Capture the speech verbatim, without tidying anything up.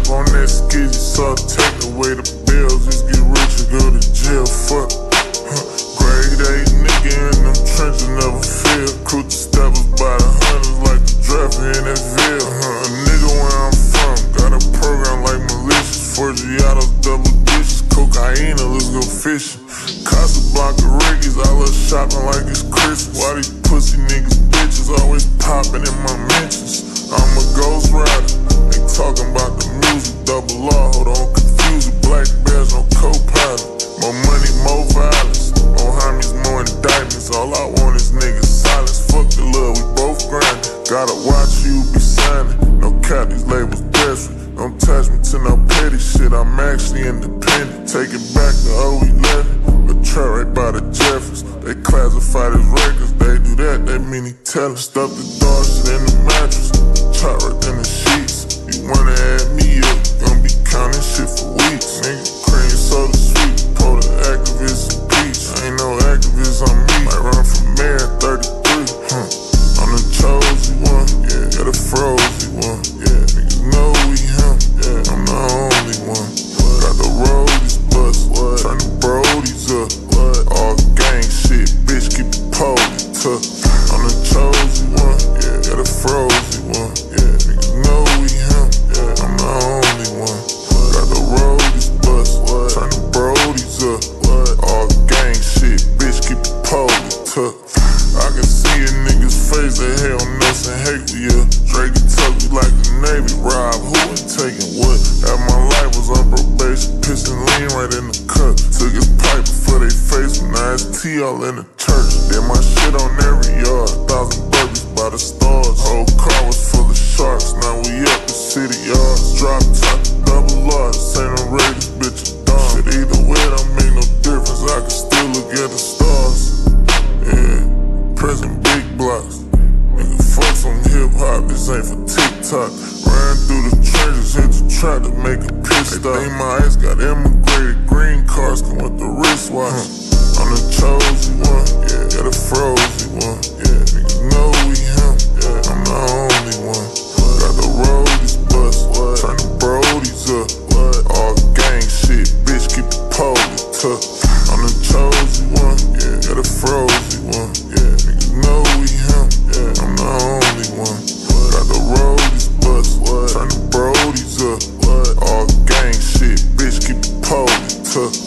on that skizzy, so take away the bills. Just get rich or go to jail, fuck. Huh. Grade A nigga in them trenches never fail. Crew the steppers by the hundreds like the draft in that Ville. Huh. A nigga where I'm from, got a program like malicious. Four Giottos, double dishes, cocaine, let's go fishing. Casablanca Rickies, I love shopping like it's Christmas. Why these pussy niggas bitches always popping in my mentions? I'm a ghost rider, they talking about the music, double R, hold on, confuse it. Black bears, no co-pilot. More money, more violence. More homies, more indictments. All I want is niggas silence. Fuck the love, we both grindin'. Gotta watch you be signing. No cap, these labels desperate. Don't touch me to no petty shit, I'm actually independent. Take it back to oh eleven, a trap right by the Jeffers. They classify as records, they do that, they mean he tellin'. Stuff the dog shit in the mattress, chop right in the sheets. You wanna add me up, gonna be counting shit for weeks. Nigga, cream soda sweet, pull the activist and peach. Ain't no activist on me, might run for mayor thirty-three. Huh. I'm the chosen one, yeah, yeah, the frozen one, yeah. Niggas know we him, yeah, I'm the only one. What? Got the roadies bust, what? Turn the brodies up, what? All gang shit, bitch, keep the police tucked. I'm the chosen one, yeah, yeah, the frozen one, yeah. Niggas know we him, yeah, I'm the only one. What? Got the roadies bust, what? Turn the brodies up, what? All gang shit, bitch, keep the police tucked. I can see a nigga's face, that hell nuts and hate we up. Drake and tuck me like the Navy, rob who ain't taking what? Half my life was on probation, pissing lean right in the cup. Took his pipe before they face when I S T all in the church. Did my shit on every yard, thousand burpees by the stars. Whole car was full of sharks, now we up the city yards. Drop top, double R, this ain't no Raiders, bitch, a dog. Shit either way, don't make no difference, I can still look at the stars. Yeah, prison big blocks. Nigga, fuck some hip-hop, this ain't for TikTok. Ran through the trenches, hit the trap to make a piss stop. They think my ass got immigrated, green cars come with the wristwatch. Huh. I'm the chosen one, yeah, yeah, the frozen one, yeah. Niggas know we him, yeah, I'm the only one. What? Got the roadies bust, what? Turn the brodies up, what? All gang shit, bitch, keep the police tucked. I'm the chosen one, yeah, yeah, the frozen one, yeah. Niggas know we him, yeah, I'm the only one. What? Got the roadies bust, what? Turn the brodies up, what? All gang shit, bitch, keep the police tucked.